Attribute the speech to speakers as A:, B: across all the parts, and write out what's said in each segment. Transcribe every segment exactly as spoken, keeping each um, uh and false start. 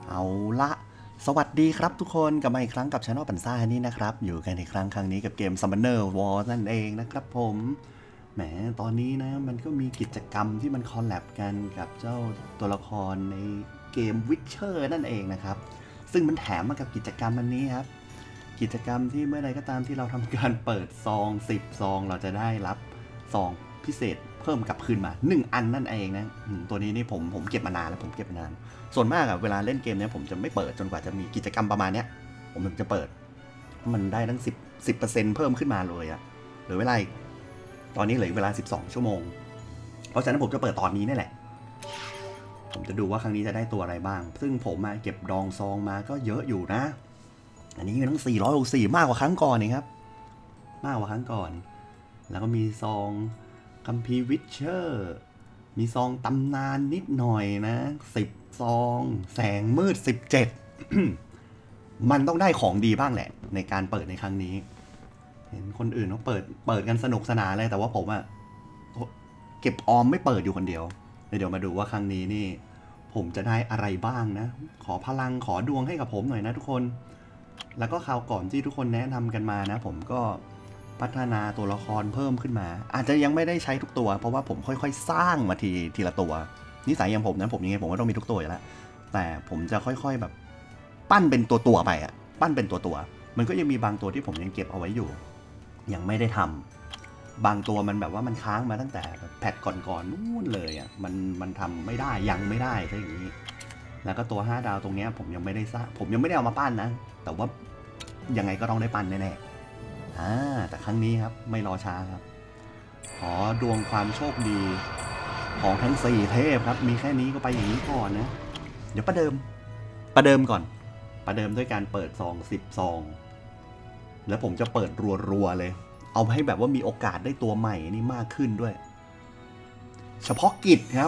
A: เอาละสวัสดีครับทุกคนกลับมาอีกครั้งกับ Channel ปันซ่านี่นะครับอยู่กันอีกครั้งครั้งนี้กับเกม Summoner War นั่นเองนะครับผมแหมตอนนี้นะมันก็มีกิจกรรมที่มันคอลแลบกันกับเจ้าตัวละครในเกม Witcher นั่นเองนะครับซึ่งมันแถมมากับกิจกรรมอันนี้ครับกิจกรรมที่เมื่อใดก็ตามที่เราทำการเปิดซองสิบซองเราจะได้รับซองพิเศษเพิ่มกลับคืนมาหนึ่งอันนั่นเองนะตัวนี้นี่ผมผมเก็บมานานแล้วผมเก็บมานานส่วนมากอะเวลาเล่นเกมเนี้ยผมจะไม่เปิดจนกว่าจะมีกิจกรรมประมาณเนี้ยผมถึงจะเปิดมันได้ทั้งสิบ สิบเปอร์เซ็นต์เพิ่มขึ้นมาเลยอะเหลือเวลาตอนนี้เหลือเวลาสิบสองชั่วโมงเพราะฉะนั้นผมจะเปิดตอนนี้นี่แหละผมจะดูว่าครั้งนี้จะได้ตัวอะไรบ้างซึ่งผมมาเก็บดองซองมาก็เยอะอยู่นะอันนี้ทั้งสี่ร้อยหกสิบสี่มากกว่าครั้งก่อนนี่ครับมากกว่าครั้งก่อนแล้วก็มีซองคัมภีร์วิชเชอร์มีซองตำนานนิดหน่อยนะสิบซองแสงมืดสิบเจ็ด มันต้องได้ของดีบ้างแหละในการเปิดในครั้งนี้เห็นคนอื่นเขาเปิดเปิดกันสนุกสนานเลยแต่ว่าผมอะเก็บออมไม่เปิดอยู่คนเดียวเดี๋ยวมาดูว่าครั้งนี้นี่ผมจะได้อะไรบ้างนะขอพลังขอดวงให้กับผมหน่อยนะทุกคนแล้วก็คราวก่อนที่ทุกคนแนะนำกันมานะผมก็พัฒนาตัวละครเพิ่มขึ้นมาอาจจะยังไม่ได้ใช้ทุกตัวเพราะว่าผมค่อยๆสร้างมาทีทีละตัวนิสัยอย่างผมนะผมยังไงผมก็ต้องมีทุกตัวอยู่แล้วแต่ผมจะค่อยๆแบบปั้นเป็นตัวตัวไปอะปั้นเป็นตัวตัวมันก็ยังมีบางตัวที่ผมยังเก็บเอาไว้อยู่ยังไม่ได้ทำบางตัวมันแบบว่ามันค้างมาตั้งแต่แพทก่อนๆนู่นเลยอะมันมันทำไม่ได้ยังไม่ได้ใช่อย่างนี้แล้วก็ตัวห้าดาวตรงนี้ผมยังไม่ได้สร้างผมยังไม่ได้เอามาปั้นนะแต่ว่ายังไงก็ต้องได้ปั้นแน่ๆอ่าแต่ครั้งนี้ครับไม่รอช้าครับขอดวงความโชคดีของทั้งสี่เทพครับมีแค่นี้ก็ไปอย่างนี้ก่อนนะเดี๋ยวประเดิมประเดิมก่อนประเดิมด้วยการเปิดซองสิบซองแล้วผมจะเปิดรัวๆเลยเอาให้แบบว่ามีโอกาสได้ตัวใหม่นี่มากขึ้นด้วยเฉพาะกิจครับ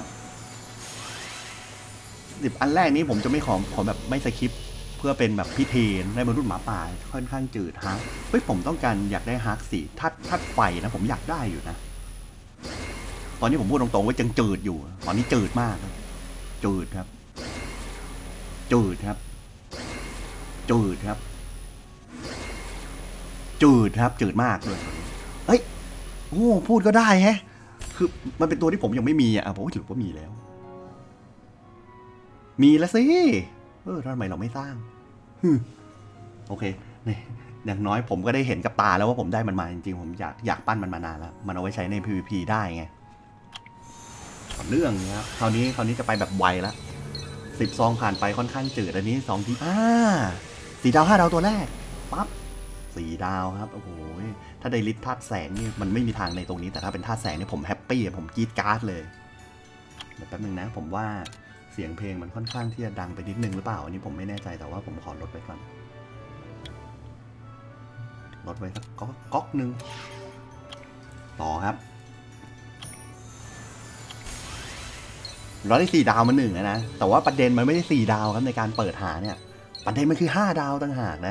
A: สิบอันแรกนี้ผมจะไม่ขอขอแบบไม่สคริปต์เพื่อเป็นแบบพิธีในมนุษย์หมาป่าค่อนข้างจืดฮะเฮ้ยผมต้องการอยากได้ฮาร์กสีทัดทัดไฟนะผมอยากได้อยู่นะตอนนี้ผมพูดตรงๆว่ายังจืดอยู่ตอนนี้จืดมากจืดครับจืดครับจืดครับจืดครับจืดมากเลยเฮ้ยโอ้พูดก็ได้แฮะคือมันเป็นตัวที่ผมยังไม่มีอ่ะผมถือว่ามีแล้วมีแล้วสิเออทำไมเราไม่สร้างโอเคเนี่ยอย่างน้อยผมก็ได้เห็นกับตาแล้วว่าผมได้มันมาจริงๆผมอยากอยากปั้นมันมานานแล้วมันเอาไว้ใช้ใน พี วี พี ได้ไงเรื่องนะครับคราวนี้คราวนี้จะไปแบบไวละสิบซองผ่านไปค่อนข้างจืดอันนี้สองทีอ่าสี่ดาวห้าดาวตัวแรกปั๊บสี่ดาวครับโอ้โหถ้าได้ลิทธาตุแสงนี่มันไม่มีทางในตรงนี้แต่ถ้าเป็นธาตุแสงนี่ผมแฮปปี้ผมกรี๊ดการ์ดเลยเดี๋ยวแป๊บนึงนะผมว่าเสียงเพลงมันค่อนข้างที่จะดังไปนิดนึงหรือเปล่าอันนี้ผมไม่แน่ใจแต่ว่าผมขอลดไปก่อนลดไว้สักก๊อกก๊อกนึงต่อครับเราได้สี่ดาวมาหนึ่งนะแต่ว่าประเด็นมันไม่ได้สี่ดาวครับในการเปิดหาเนี่ยประเด็นมันคือห้าดาวต่างหากนะ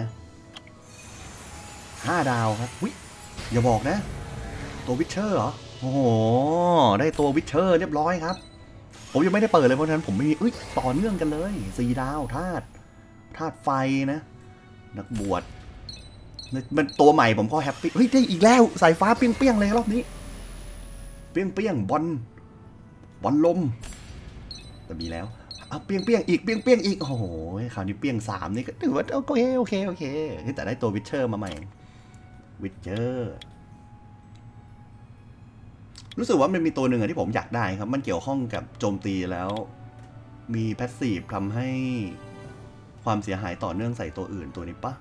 A: ห้าดาวครับวิอย่าบอกนะตัววิชเชอร์เหรอโอ้โหได้ตัววิชเชอร์เรียบร้อยครับผมยังไม่ได้เปิดเลยเพราะฉะนั้นผมไม่มีอุ้ยต่อเนื่องกันเลยสี่ดาวธาตุธาตุไฟนะนักบวชมันตัวใหม่ผมก็แฮปปี้เฮ้ยได้อีกแล้วสายฟ้าเปี้ยงๆเลยรอบนี้เปี้ยงๆบอลบอลลมแต่มีแล้วเอาเปี้ยงเปี้ยงอีกเปี้ยงเปี้ยงอีกโอ้โหคราวนี้เปี้ยงสามนี่ก็ถือว่าโอเคโอเคโอเคแต่ได้ตัววิชเชอร์มาใหม่วิชเชอร์รู้สึกว่ามันมีตัวหนึ่งที่ผมอยากได้ครับมันเกี่ยวข้องกับโจมตีแล้วมีแพสซีฟทำให้ความเสียหายต่อเนื่องใส่ตัวอื่นตัวนี้ปะ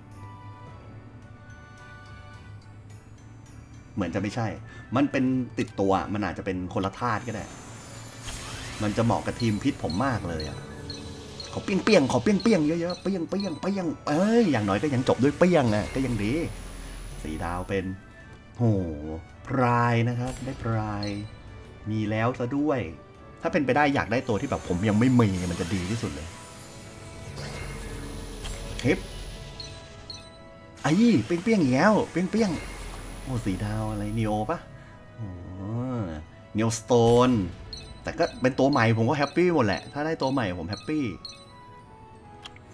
A: เหมือนจะไม่ใช่มันเป็นติดตัวมันอาจจะเป็นคนละธาตุก็ได้มันจะเหมาะกับทีมพิษผมมากเลยอ่ะขอเปี้ยงเปี้ยงขอเปี้ยงเปี้ยงเยอะๆเปี้ยงเปี้ยงเปี้ยงเอ้ยอย่างน้อยก็ยังจบด้วยเปี้ยงอ่ะก็ยังดีสี่ดาวเป็นโหพรายนะครับได้พรายมีแล้วซะด้วยถ้าเป็นไปได้อยากได้ตัวที่แบบผมยังไม่มีมันจะดีที่สุดเลยคลิปไอ้เปี้ยงเปี้ยงอีกแล้วเปี้ยงเปี้ยงโอ้สี่ดาวอะไรนีโอปะโอ้เนียวสโตนแต่ก็เป็นตัวใหม่ผมก็แฮปปี้หมดแหละถ้าได้ตัวใหม่ผมแฮปปี้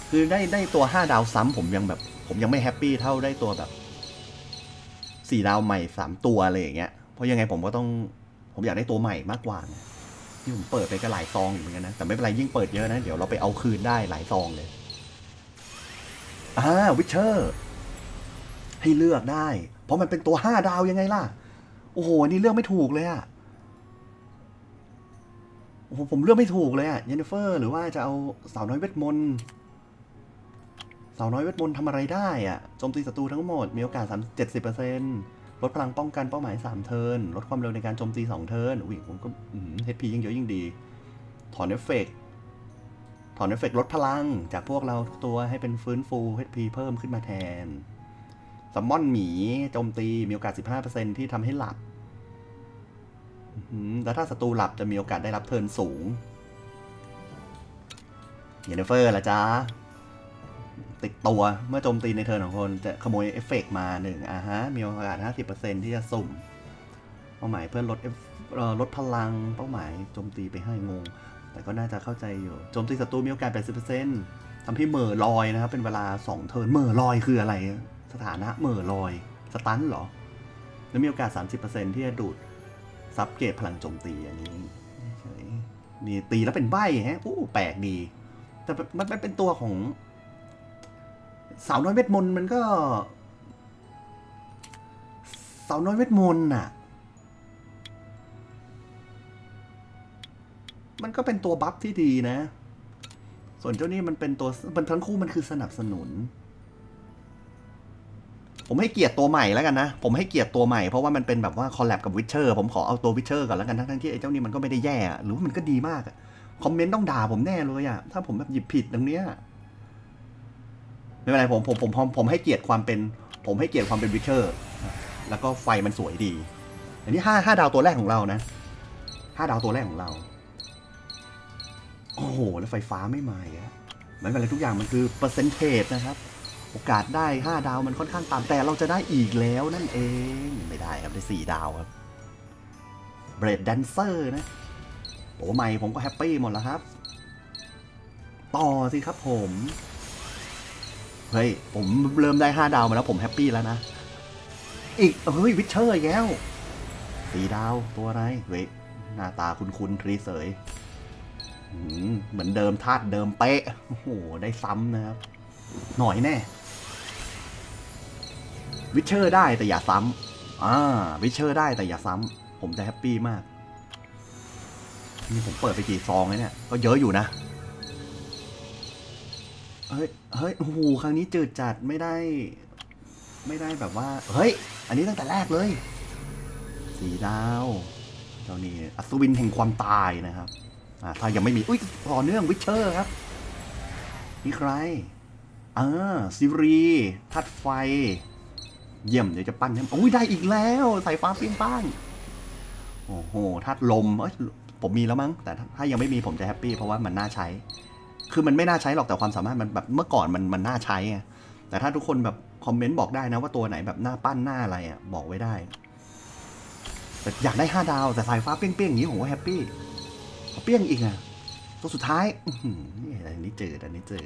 A: คือได้ได้ตัวห้าดาวซ้ำผมยังแบบผมยังไม่แฮปปี้เท่าได้ตัวแบบสี่ดาวใหม่สามตัวอะไรอย่างเงี้ยเพราะยังไงผมก็ต้องผมอยากได้ตัวใหม่มากกว่าที่ผมเปิดไปก็หลายซองอยู่เหมือนกันนะแต่ไม่เป็นไรยิ่งเปิดเยอะนะเดี๋ยวเราไปเอาคืนได้หลายซองเลยอ่าวิเชอร์ให้เลือกได้เพราะมันเป็นตัวห้าดาวยังไงล่ะโอ้โหนี่เลือกไม่ถูกเลยอะโอ้โหผมเลือกไม่ถูกเลยอะเยนนิเฟอร์หรือว่าจะเอาสาวน้อยเวทมนต์สาวน้อยเวทมนต์ทำอะไรได้อะโจมตีศัตรูทั้งหมดมีโอกาสสามเจ็ดสิบเปอร์เซ็นต์ลดพลังป้องกันเป้าหมายสามเทิร์นลดความเร็วในการโจมตีสองเทิร์นอุ้ยผมก็เฮดพียิ่งเยอะยิ่งดีถอนเอฟเฟกต์ถอนเอฟเฟกต์ลดพลังจากพวกเราตัวให้เป็นฟื้นฟู เอช พี เพิ่มขึ้นมาแทนซัมมอนหมีโจมตีมีโอกาส สิบห้าเปอร์เซ็นต์ ที่ทำให้หลับแล้วถ้าศัตรูหลับจะมีโอกาสได้รับเทิร์นสูงเยนนิเฟอร์ล่ะจ๊ะติดตัวเมื่อโจมตีในเทิร์นของคนจะขโมยเอฟเฟกต์มาหนึ่งอ่ะฮะมีโอกาส ห้าสิบเปอร์เซ็นต์ ที่จะสุ่มเป้าหมายเพื่อลดลดพลังเป้าหมายโจมตีไปให้งงแต่ก็น่าจะเข้าใจอยู่โจมตีศัตรูมีโอกาส แปดสิบเปอร์เซ็นต์ ทำให้เหม่อลอยนะครับเป็นเวลาสองเทิร์นเหม่อลอยคืออะไรสถานะเหม่อลอยสตันเหรอแล้วมีโอกาส สามสิบเปอร์เซ็นต์ ที่จะดูดซับเกตพลังโจมตีอันนี้นี่ตีแล้วเป็นใบ้ฮะอู้แปลกดีแต่มันเป็นตัวของสาวน้อยเวทมนต์มันก็สาวน้อยเวทมนต์น่ะมันก็เป็นตัวบัฟที่ดีนะส่วนเจ้านี่มันเป็นตัวมันทั้งคู่มันคือสนับสนุนผมให้เกียรติตัวใหม่แล้วกันนะผมให้เกียรติตัวใหม่เพราะว่ามันเป็นแบบว่าคอลแลบกับวิเชอร์ผมขอเอาตัววิเชอร์ก่อนแล้วกันทั้งที่ไอ้เจ้านี่มันก็ไม่ได้แย่หรือว่ามันก็ดีมากคอมเมนต์ต้องด่าผมแน่เลยอะถ้าผมแบบหยิบผิดตรงเนี้ยไม่เป็นไรผมผมผมผมให้เกียรติความเป็นผมให้เกียรติความเป็นวิเชอร์แล้วก็ไฟมันสวยดีอันนี้ห้าห้าดาวตัวแรกของเรานะห้าดาวตัวแรกของเราโอ้โหแล้วไฟฟ้าไม่มาอ่ะไม่เป็นไรทุกอย่างมันคือเปอร์เซนเทจนะครับโอกาสได้ห้าดาวมันค่อนข้างต่ำแต่เราจะได้อีกแล้วนั่นเองไม่ได้ครับได้สี่ดาวครับเบรดแดนเซอร์นะโอ้ไม่ผมก็แฮปปี้หมดแล้วครับต่อสิครับผมเฮ้ยผมเริ่มได้ห้าดาวมาแล้วผมแฮปปี้แล้วนะอีกเฮ้ยวิเชอร์แล้วสี่ดาวตัวอะไรเฮ้ยหน้าตาคุ้นๆรีเสยเหมือนเดิมธาตุเดิมเป๊ะโอ้โหได้ซ้ำนะครับหน่อยแน่วิเชอร์ได้แต่อย่าซ้ำอ่าวิเชอร์ได้แต่อย่าซ้ำผมจะแฮปปี้มากนี่ผมเปิดไปกี่ซองเลยเนี่ยก็เยอะอยู่นะเฮ้ยเฮ้ยโอ้โหครั้งนี้จืดจัดไม่ได้ไม่ได้แบบว่าเฮ้ยอันนี้ตั้งแต่แรกเลยสี่ดาวเจ้านี่อัศวินแห่งความตายนะครับอ่าถ้ายังไม่มีอุ้ยต่อเนื่องวิเชอร์ครับนี่ใครอ่าซิรีทัดไฟเยี่ยมเดี๋ยวจะปั้นให้โอ้ยได้อีกแล้วสายฟ้าเปรี้ยงป้างโอ้โหทัดลมเอ้ยผมมีแล้วมั้งแต่ถ้ายังไม่มีผมจะแฮปปี้เพราะว่ามันน่าใช้คือมันไม่น่าใช้หรอกแต่ความสามารถมันแบบเมื่อก่อนมันมันน่าใช้ไงแต่ถ้าทุกคนแบบคอมเมนต์บอกได้นะว่าตัวไหนแบบหน้าปั้นหน้าอะไรอ่ะบอกไว้ได้แต่อยากได้ห้าดาวแต่สายฟ้าเปรี้ยงๆอย่างนี้ผมก็แฮปปี้เปรี้ยงอีกอ่ะตัวสุดท้ายนี่อันนี้เจออันนี้เจอ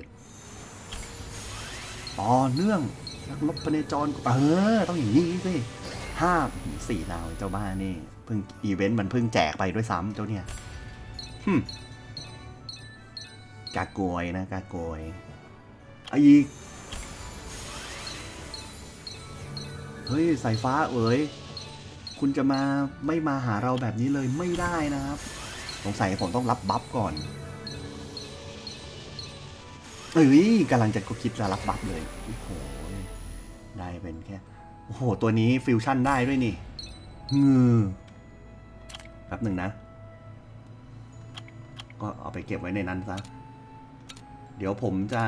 A: ต่อเนื่องนักรบพเนจรเออต้องอย่างนี้สิห้าสี่ดาวเจ้าบ้านี่เพิ่งอีเวนต์มันเพิ่งแจกไปด้วยซ้ำเจ้าเนี่ยกากวยนะกากวยอีกเฮ้ยสายฟ้าเอ๋ยคุณจะมาไม่มาหาเราแบบนี้เลยไม่ได้นะครับสงสัยผมต้องรับบัฟก่อนเอ้ยกำลังจะคิดจะรับบัฟเลยโอ้โหได้เป็นแค่โอ้โหตัวนี้ฟิวชั่นได้ด้วยนี่งือแป๊บหนึ่งนะก็เอาไปเก็บไว้ในนั้นซะเดี๋ยวผมจะ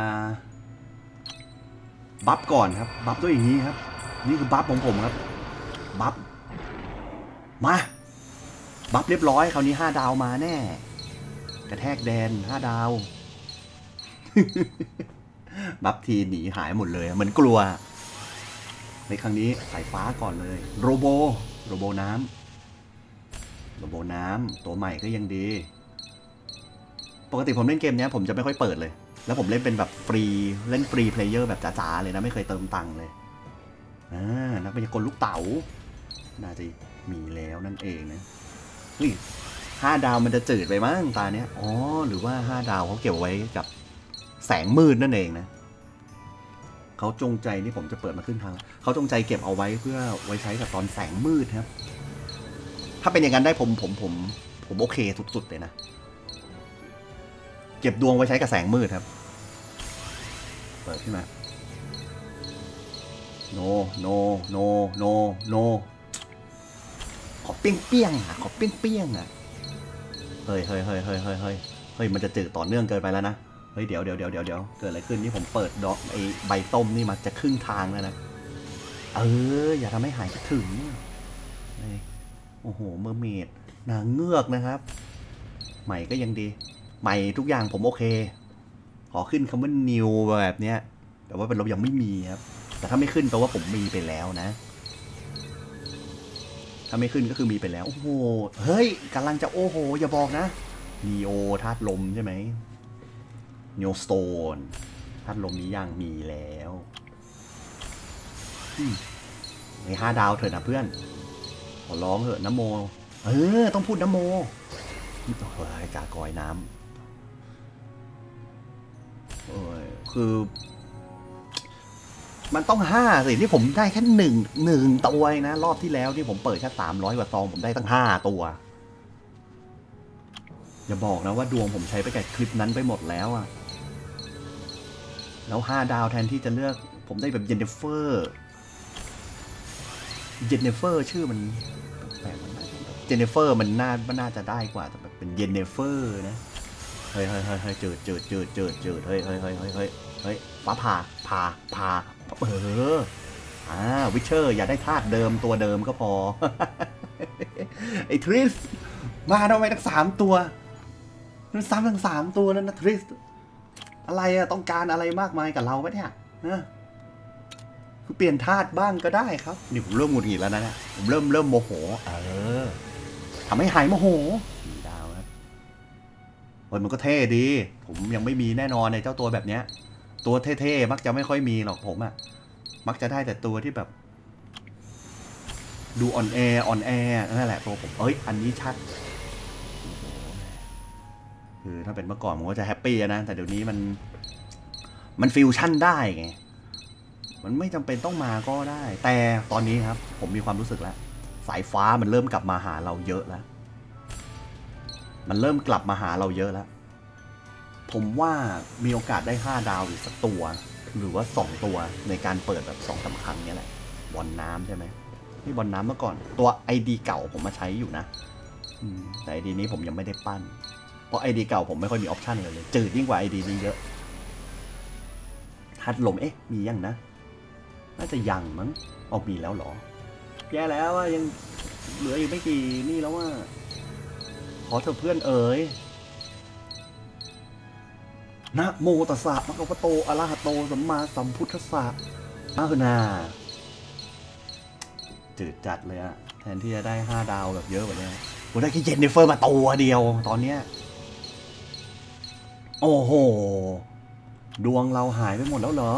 A: บัฟก่อนครับบัฟด้วยอย่างนี้ครับนี่คือบัฟของผมครับบัฟมาบัฟเรียบร้อยคราวนี้ห้าดาวมาแน่กระแทกแดนห้าดาวบัฟทีหนีหายหมดเลยเหมือนกลัวในครั้งนี้สายฟ้าก่อนเลยโรโบโรโบน้ำโรโบน้ำตัวใหม่ก็ยังดีปกติผมเล่นเกมนี้ผมจะไม่ค่อยเปิดเลยแล้วผมเล่นเป็นแบบฟรีเล่นฟรีเพลเยอร์แบบจ๋าๆเลยนะไม่เคยเติมตังค์เลยอ่านักพยากลลูกเต๋าน่าจะมีแล้วนั่นเองนะนี่ห้าดาวมันจะจืดไปมั้งตาเนี้ยอ๋อหรือว่าห้าดาวเขาเก็บไว้กับแสงมืดนั่นเองนะเขาจงใจนี่ผมจะเปิดมาขึ้นทางเขาจงใจเก็บเอาไว้เพื่อไว้ใช้กับตอนแสงมืดครับถ้าเป็นอย่างนั้นได้ผมผมผมผมโอเคสุดๆเลยนะเก็บดวงไว้ใช้กับแสงมืดครับเปิดขึ้นมา no no no no no ขอเปี้ยงเปี้ยงอ่ะขอเปี้ยงเปี้ยงอ่ะเฮ้ยเฮ้ยเฮ้ยเฮ้ยเฮ้ยเฮ้ยเฮ้ยมันจะจืดต่อเนื่องเกินไปแล้วนะเฮ้ยเดี๋ยวเดี๋ยวเดี๋ยวเดี๋ยวเดี๋ยวเกิดอะไรขึ้นนี่ผมเปิดดอกไอใบต้มนี่มาจะครึ่งทางแล้วนะเอออย่าทำให้หายคิดถึงโอ้โหเมอร์เมดนางเงือกนะครับใหม่ก็ยังดีใหม่ทุกอย่างผมโอเคขอขึ้นคำว่า new แบบเนี้ยแต่ว่าเป็นลบยังไม่มีครับแต่ถ้าไม่ขึ้นแปลว่าผมมีไปแล้วนะถ้าไม่ขึ้นก็คือมีไปแล้วโอ้โหเฮ้ยกำลังจะโอ้โหอย่าบอกนะนีโอธาตุลมใช่ไหมเนลสโตนธาตุลมนี้ยังมีแล้วในห้าดาวเถอะนะเพื่อนขอร้องเถอะน้ำโมเออต้องพูดน้ำโมเฮ้ยกากอยน้ำเออคือมันต้องห้าสิที่ผมได้แค่หนึ่งหนึ่งตัวนะรอบที่แล้วที่ผมเปิดแค่สามร้อยกว่าซองผมได้ตั้งห้าตัวอย่าบอกนะว่าดวงผมใช้ไปกับคลิปนั้นไปหมดแล้วอะแล้วห้าดาวแทนที่จะเลือกผมได้แบบเยนเนฟเฟอร์เยนเนฟเฟอร์ชื่อมันแปลกมันเจนเนฟเฟอร์มันน่ามันน่าจะได้กว่าแต่แบบเป็นเยนเนฟเฟอร์นะเฮ้ยเฮ้ยเฮ้ยเฮ้ยเจิดเจิดเจิดเจิดเจิดเฮ้ยเฮ้ยเฮ้ยเฮ้ยเฮ้ยเฮ้ยฟ้าผ่าผ่าผ่าเอออ่าวิเชอร์อย่าได้ธาตุเดิมตัวเดิมก็พอไอ้ทริสมาทำไมทั้งสามตัวมันซ้ำทั้งสามตัวนั่นนะทริสอะไรอะต้องการอะไรมากมายกับเราไหมเนี่ยนะคือเปลี่ยนธาตุบ้างก็ได้ครับนี่ผมเริ่มหงุดหงิดแล้วนะเนี่ยผมเริ่มเริ่มโมโหเออทำให้หายโมโหสี่ดาวครับโอ้ยมันก็เท่ดีผมยังไม่มีแน่นอนในเจ้าตัวแบบเนี้ยตัวเท่ๆมักจะไม่ค่อยมีหรอกผมอะมักจะได้แต่ตัวที่แบบดูอ่อนแออ่อนแอนั่นแหละตัวผมเอ้ยอันนี้ชัดคือถ้าเป็นเมื่อก่อนผมก็จะแฮปปี้นะแต่เดี๋ยวนี้มันมันฟิวชั่นได้ไงมันไม่จำเป็นต้องมาก็ได้แต่ตอนนี้ครับผมมีความรู้สึกแล้วสายฟ้ามันเริ่มกลับมาหาเราเยอะแล้วมันเริ่มกลับมาหาเราเยอะแล้วผมว่ามีโอกาสได้ห้าดาวอีกสักตัวหรือว่าสองตัวในการเปิดแบบสองสามครั้งนี้แหละบอลน้ำใช่ไหมนี่บอลน้ำเมื่อก่อนตัว ไอ ดี เก่าผมมาใช้อยู่นะแต่ ไอ ดี นี้ผมยังไม่ได้ปั้นเพราะ ไอ ดี เก่าผมไม่ค่อยมีออปชั่นเลยเลยจืดยิ่งกว่า ไอ ดี นี้เยอะทัดลมเอ๊ะมียังนะน่าจะยังมั้งออกมีแล้วหรอแย่แล้วว่ายังเหลืออีกไม่กี่นี่แล้วว่าขอเธอเพื่อนเอ๋ยนะโมตัสสะมะคะวะโตอะระหะโตสัมมาสัมพุทธัสสะอ้าวนาจืดจัดเลยอะแทนที่จะได้ห้าดาวแบบเยอะกว่านี้ผมได้แค่เจนนิเฟอร์มาตัวเดียวตอนเนี้ยโอ้โหดวงเราหายไปหมดแล้วเหรอ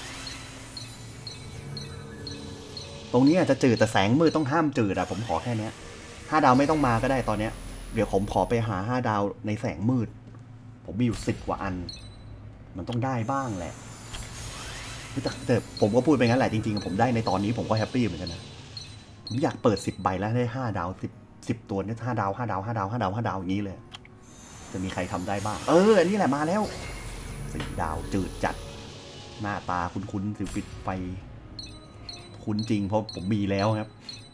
A: ตรงนี้อาจจะจืดแต่แสงมืดต้องห้ามจืดอะผมขอแค่นี้ห้าดาวไม่ต้องมาก็ได้ตอนเนี้ยเดี๋ยวผมขอไปหาห้าดาวในแสงมืดผมมีอยู่สิบกว่าอันมันต้องได้บ้างแหละแต่แต่ผมก็พูดไปงั้นแหละจริงๆผมได้ในตอนนี้ผมก็แฮปปี้เหมือนกันนะผมอยากเปิดสิบใบแล้วได้ห้าดาวสิบสิบตัวเนี่ยห้าดาวห้าดาวห้าดาวห้าดาวห้าดาวอย่างนี้เลยจะมีใครทำได้บ้างเอออันนี้แหละมาแล้วสี่ดาวจืดจัดหน้าตาคุ้นๆสิปิดไฟคุ้นจริงเพราะผมมีแล้วครับ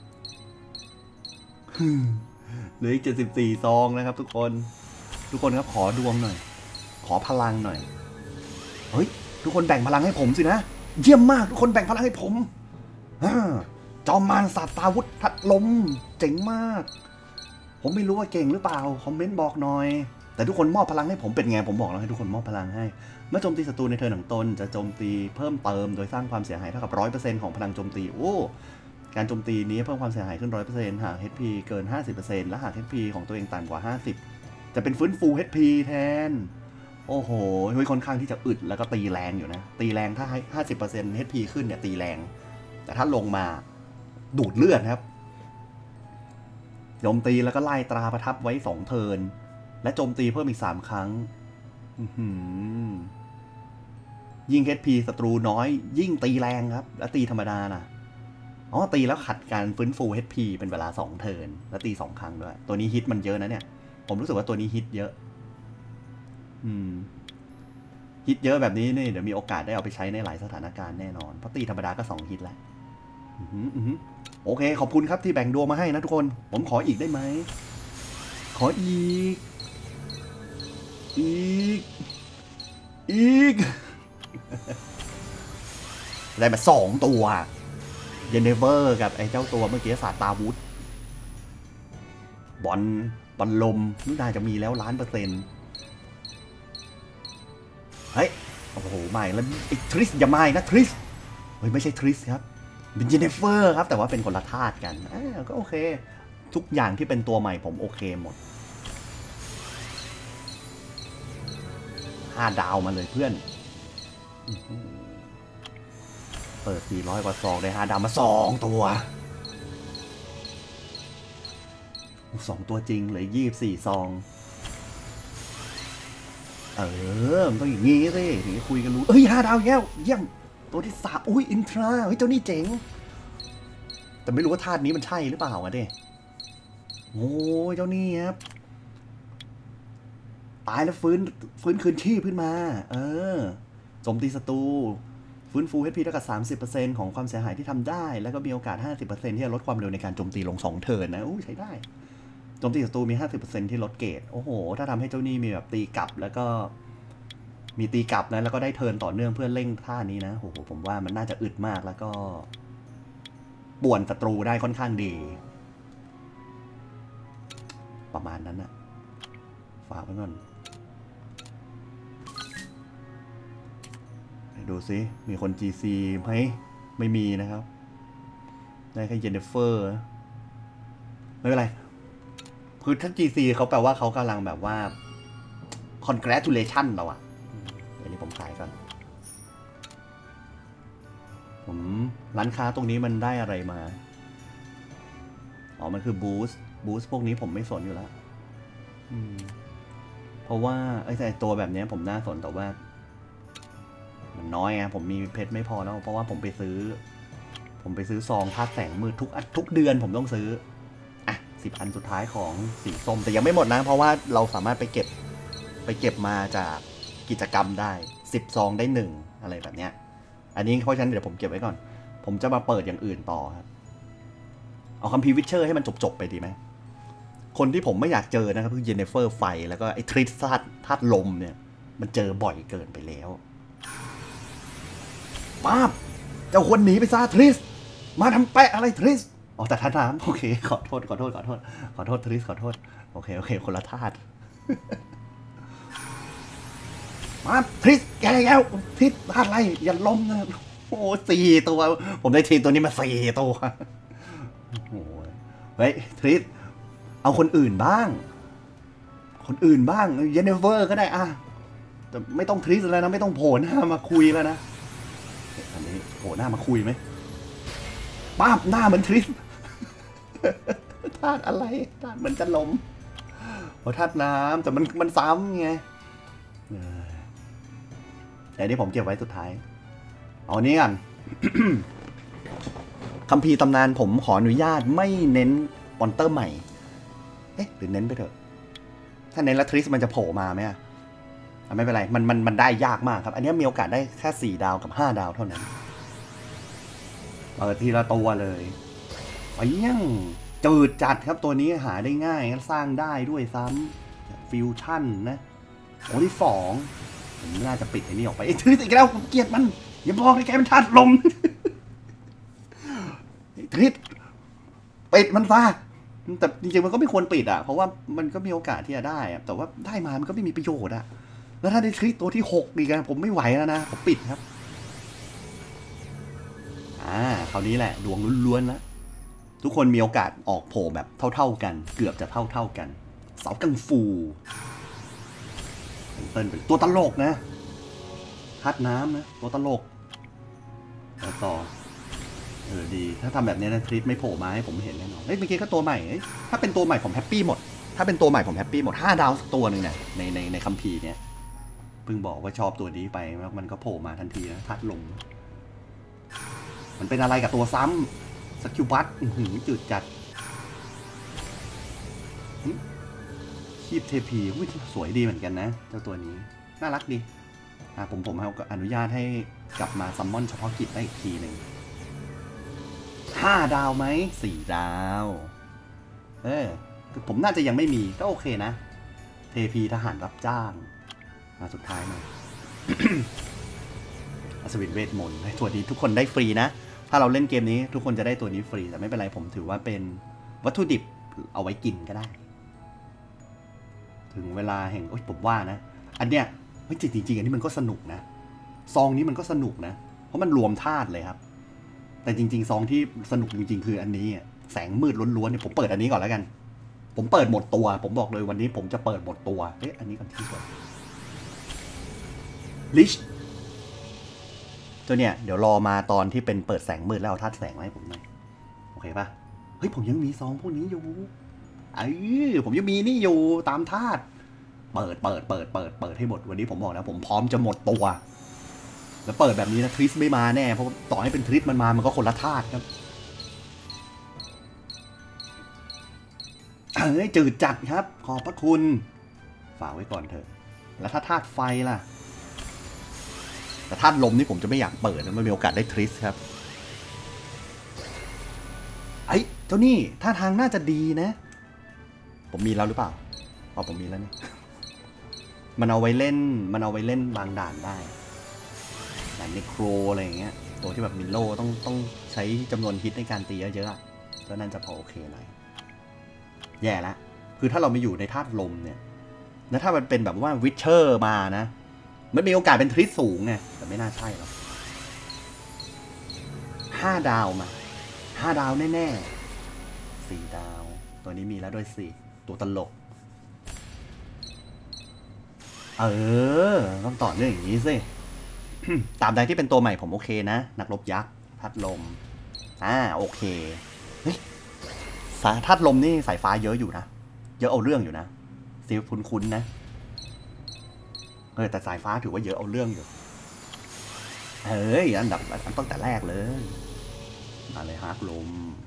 A: เหลืออีกเจ็ดสิบสี่ซองนะครับทุกคนทุกคนครับขอดวงหน่อยขอพลังหน่อยเฮ้ยทุกคนแบ่งพลังให้ผมสินะเยี่ยมมากทุกคนแบ่งพลังให้ผมจอมมารสัตตาวุธทัดลมเจ๋งมากผมไม่รู้ว่าเก่งหรือเปล่าคอมเมนต์บอกหน่อยแต่ทุกคนมอบพลังให้ผมเป็นไงผมบอกแล้วให้ทุกคนมอบพลังให้เมื่อโจมตีศัตรูในเทิร์นของตนจะโจมตีเพิ่มเติมโดยสร้างความเสียหายเท่ากับ ร้อยเปอร์เซ็นต์ ของพลังโจมตีโอ้การโจมตีนี้เพิ่มความเสียหายขึ้น ร้อยเปอร์เซ็นต์ หาก เอช พี เกิน ห้าสิบเปอร์เซ็นต์ และหาก เอช พี ของตัวเองต่ำกว่าห้าสิบจะเป็นฟื้นฟู เอช พี แทนโอ้โหเฮ้ยค่อนข้างที่จะอึดแล้วก็ตีแรงอยู่นะตีแรงถ้าให้ ห้าสิบเปอร์เซ็นต์ เอช พี ขึ้นเนี่ยตีแรงแต่ถ้าลงมาดูดเลือดครับโจมตีแล้วก็ไล่ตราประทับไว้สองเทิร์นและโจมตีเพิ่มอีกสามครั้งยิ่ง เอช พี ศัตรูน้อยยิ่งตีแรงครับแล้วตีธรรมดานะอ๋อตีแล้วขัดการฟื้นฟู เอช พี เป็นเวลาสองเทิร์นแล้วตีสองครั้งด้วยตัวนี้ฮิตมันเยอะนะเนี่ยผมรู้สึกว่าตัวนี้ฮิตเยอะอืมฮิตเยอะแบบนี้นี่เดี๋ยวมีโอกาสได้เอาไปใช้ในหลายสถานการณ์แน่นอนเพราะตีธรรมดาก็สองฮิตแล้วโอเคขอบคุณครับที่แบ่งดวงมาให้นะทุกคนผมขออีกได้ไหมขออีกอีกอีกได้มาสองตัวเยนเนเวอร์กับไอ้เจ้าตัวเมื่อกี้ศาสตาวุธบอลบอลลมน่าจะมีแล้วล้านเปอร์เซ็นต์เฮ้ยโอ้โหไม่แล้วไอ้ทริสอย่าไม่นะทริสเฮ้ยไม่ใช่ทริสครับเป็นเยนเนเวอร์ครับแต่ว่าเป็นคนละธาตุกันอ่าก็โอเคทุกอย่างที่เป็นตัวใหม่ผมโอเคหมดห้าดาวมาเลยเพื่อนเปิดสี่ร้อยกว่าซองได้ห้าดาวมาสองตัวสองตัวจริงเลยยี่สิบสี่ซองเออมันต้องอย่างงี้สิถึงจะคุยกันรู้เอ้ยห้าดาวแย่เยี่ยมตัวที่สามอุ้ยอินทราเฮ้ยเจ้านี่เจ๋งแต่ไม่รู้ว่าธาตุนี้มันใช่หรือเปล่าอะเด้โอ้เจ้านี่ครับตายแล้วฟื้นฟื้นคืนชีพขึ้นมาเออโจมตีศัตรูฟื้นฟู เอช พี เท่ากับ สามสิบเปอร์เซ็นต์ ของความเสียหายที่ทำได้แล้วก็มีโอกาส ห้าสิบเปอร์เซ็นต์ ที่จะลดความเร็วในการโจมตีลงสองเทิร์นนะอู้ใช้ได้โจมตีศัตรูมี ห้าสิบเปอร์เซ็นต์ ที่ลดเกรดโอ้โหถ้าทำให้เจ้านี่มีแบบตีกลับแล้วก็มีตีกลับนะแล้วก็ได้เทิร์นต่อเนื่องเพื่อเร่งท่านี้นะโอ้โหผมว่ามันน่าจะอึดมากแล้วก็ป่วนศัตรูได้ค่อนข้างดีประมาณนั้นนะฝากไว้ก่อนดูซิมีคน จี ซี ไหมไม่มีนะครับได้แค่เยนเนเฟอร์ไม่เป็นไรคือถ้า จี ซี เขาแปลว่าเขากำลังแบบว่า congratulation เราอะเดี๋ยวนี้ผมขายก่อนผมร้านค้าตรงนี้มันได้อะไรมาอ๋อมันคือ boost boost พวกนี้ผมไม่สนอยู่แล้วเพราะว่าไอ้ตัวแบบนี้ผมน่าสนแต่ว่ามันน้อยไงผมมีเพชรไม่พอแล้วเพราะว่าผมไปซื้อผมไปซื้อซองธาตุแสงมืดทุกทุกเดือนผมต้องซื้ออ่ะสิบอันสุดท้ายของสีส้มแต่ยังไม่หมดนะเพราะว่าเราสามารถไปเก็บไปเก็บมาจากกิจกรรมได้สิบซองได้หนึ่งอะไรแบบเนี้ยอันนี้เพราะฉะนั้นเดี๋ยวผมเก็บไว้ก่อนผมจะมาเปิดอย่างอื่นต่อครับเอาคัมภีร์วิเชอร์ให้มันจบๆไปดีไหมคนที่ผมไม่อยากเจอนะครับคือเยนเนเฟอร์ไฟแล้วก็ไอ้ทริสธาตุธาตุลมเนี่ยมันเจอบ่อยเกินไปแล้วป้าบเจ้าควรหนีไปซะทริสมาทำแปะอะไรทริสอ๋อแต่ท่าน้ำโอเคขอโทษขอโทษขอโทษขอโทษทริสขอโทษโอเคโอเคคนละธาตุมาทริสแกแล้วทริสธาตุอะไรอย่าล้มนะโอ้สี่ตัวผมได้ทีตัวนี้มาสี่ตัวโอ้เฮ้ยทริสเอาคนอื่นบ้างคนอื่นบ้างเยนเนเวอร์ก็ได้อ่ะแต่ไม่ต้องทริสแล้วนะไม่ต้องโผล่หน้ามาคุยแล้วนะอันนี้โผล่หน้ามาคุยไหมป้าบหน้าเหมือนทริสธาตุอะไรธาตุมันจะล้มเพราะธาตุน้ำแต่มันมันซ้ำไงแต่นี่ผมเก็บไว้สุดท้ายเอานี้กัน คัมภีร์ตำนานผมขออนุญาตไม่เน้นมอนเตอร์ใหม่เอ๊ะหรือเน้นไปเถอะถ้าเน้นแล้วทริสมันจะโผล่มาไหมอ่ะไม่เป็นไรมันมันมันได้ยากมากครับอันนี้มีโอกาสได้แค่สี่ดาวกับห้าดาวเท่านั้นเปิดทีละตัวเลยไอ้ยังจืดจัดครับตัวนี้หาได้ง่ายสร้างได้ด้วยซ้ำฟิวชั่นนะโอ้ที่สองผมน่าจะปิดไอ้นี่ออกไปไอ้ทริสอีกแล้วผมเกลียดมันอย่าบอกให้แกเป็นธาตุลมทริสปิดมันซะแต่จริงๆมันก็ไม่ควรปิดอ่ะเพราะว่ามันก็มีโอกาสที่จะได้แต่ว่าได้มามันก็ไม่มีประโยชน์อ่ะแล้วถ้าได้ทริสตัวที่หกอีกนะผมไม่ไหวแล้วนะผมปิดครับอ่าคราวนี้แหละดวงล้วนๆแล้วทุกคนมีโอกาสออกโผล่แบบเท่าๆกันเกือบจะเท่าๆกันเสากังฟูเติ้ลเป็นตัวตลกนะฮัดน้ำนะตัวตลกแล้วต่อเออดีถ้าทำแบบนี้นะทริปไม่โผล่มาให้ผมเห็นแน่นอนเฮ้ยเมื่อกี้ก็ตัวใหม่ถ้าเป็นตัวใหม่ผมแฮปปี้หมดถ้าเป็นตัวใหม่ผมแฮปปี้หมดห้าดาวสักตัวหนึ่งเนี่ยในในในคัมภีร์เนี่ยเพิ่งบอกว่าชอบตัวนี้ไปแล้วมันก็โผล่มาทันทีนะทัดลงมันเป็นอะไรกับตัวซ้ำสกิลบัตจืดจัดคีบเทพีสวยดีเหมือนกันนะเจ้าตัวนี้น่ารักดีอ่ะผมผมเอาอนุญาตให้กลับมาซัมมอนเฉพาะกิจได้อีกทีหนึ่งห้าดาวไหมสี่ดาวเออผมน่าจะยังไม่มีก็โอเคนะเทพีทหารรับจ้างมาสุดท้ายมา อัศวินเวทมนต์ตัวนี้ทุกคนได้ฟรีนะถ้าเราเล่นเกมนี้ทุกคนจะได้ตัวนี้ฟรีแต่ไม่เป็นไรผมถือว่าเป็นวัตถุดิบเอาไว้กินก็ได้ถึงเวลาแห่งโอ๊ยผมว่านะอันเนี้ยเฮ้ยจริงจริงอันนี้มันก็สนุกนะซองนี้มันก็สนุกนะเพราะมันรวมธาตุเลยครับแต่จริงๆซองที่สนุกจริงๆคืออันนี้แสงมืดล้วนๆเนี่ยผมเปิดอันนี้ก่อนแล้วกันผมเปิดหมดตัวผมบอกเลยวันนี้ผมจะเปิดหมดตัวเอ๊ะอันนี้ก่อนที่สุดลิชตัวเนี้ยเดี๋ยวรอมาตอนที่เป็นเปิดแสงมืดแล้วเอาธาตุแสงมาให้ผมหน่อยโอเคปะเฮ้ยผมยังมีซองพวกนี้อยู่ไอ้ผมยังมีนี่อยู่ตามธาตุเปิดเปิดเปิดเปิดเปิดให้หมดวันนี้ผมบอกแล้วผมพร้อมจะหมดตัวแล้วเปิดแบบนี้นะทริสไม่มาแน่เพราะต่อให้เป็นทริสมันมามันก็คนละธาตุครับเอ้ยจืดจัดครับขอบพระคุณฝากไว้ก่อนเถอะแล้วถ้าธาตุไฟล่ะแต่ธาตุลมนี่ผมจะไม่อยากเปิดนะไม่มีโอกาสได้ทริสครับไอ้เจ้านี่ท่าทางน่าจะดีนะผมมีแล้วหรือเปล่าอ๋อผมมีแล้วนี่มันเอาไว้เล่นมันเอาไว้เล่นบางด่านได้ด่านเนโครอะไรอย่างเงี้ยตัวที่แบบมิโลต้องต้องใช้จำนวนฮิตในการตีเยอะๆก็นั่นจะพอโอเคหน่อยแย่ละคือถ้าเราไม่อยู่ในธาตุลมเนี่ยแล้วถ้ามันเป็นแบบว่าวิชเชอร์มานะมันมีโอกาสเป็นทริสสูงไงแต่ไม่น่าใช่หรอกห้าดาวมาห้าดาวแน่ๆสี่ดาวตัวนี้มีแล้วด้วยสี่ตัวตลกเออต้องต่อเนื่องอย่างนี้สิ ตามใดที่เป็นตัวใหม่ผมโอเคนะนักรบยักษ์ธาตุลมอ่าโอเคเฮ้ยสายธาตุลมนี่สายฟ้าเยอะอยู่นะเยอะเอาเรื่องอยู่นะซีลคุ้นๆนะเออแต่สายฟ้าถือว่าเยอะเอาเรื่องอยู่เฮ้ยอันดับอันตั้งแต่แรกเลยมาเลยฮาร์กลม